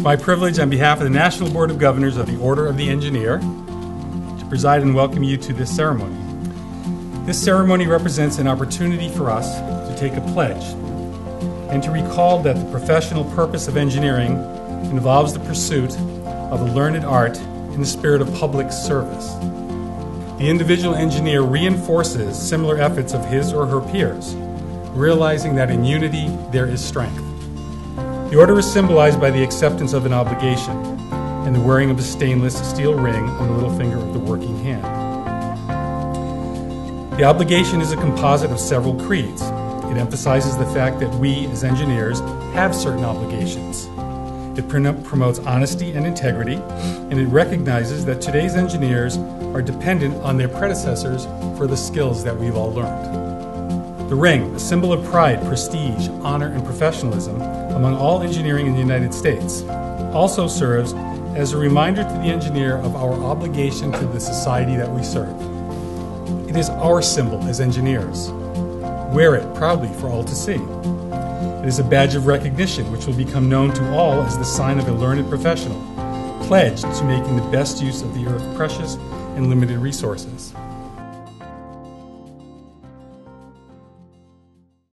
my privilege on behalf of the National Board of Governors of the Order of the Engineer to preside and welcome you to this ceremony. This ceremony represents an opportunity for us to take a pledge and to recall that the professional purpose of engineering involves the pursuit of a learned art in the spirit of public service. The individual engineer reinforces similar efforts of his or her peers, realizing that in unity there is strength. The order is symbolized by the acceptance of an obligation and the wearing of a stainless steel ring on the little finger of the working hand. The obligation is a composite of several creeds. It emphasizes the fact that we, as engineers, have certain obligations. It promotes honesty and integrity, and it recognizes that today's engineers are dependent on their predecessors for the skills that we've all learned. The ring, a symbol of pride, prestige, honor, and professionalism among all engineering in the United States, also serves as a reminder to the engineer of our obligation to the society that we serve. It is our symbol as engineers. Wear it proudly for all to see. It is a badge of recognition which will become known to all as the sign of a learned professional, pledged to making the best use of the Earth's precious and limited resources.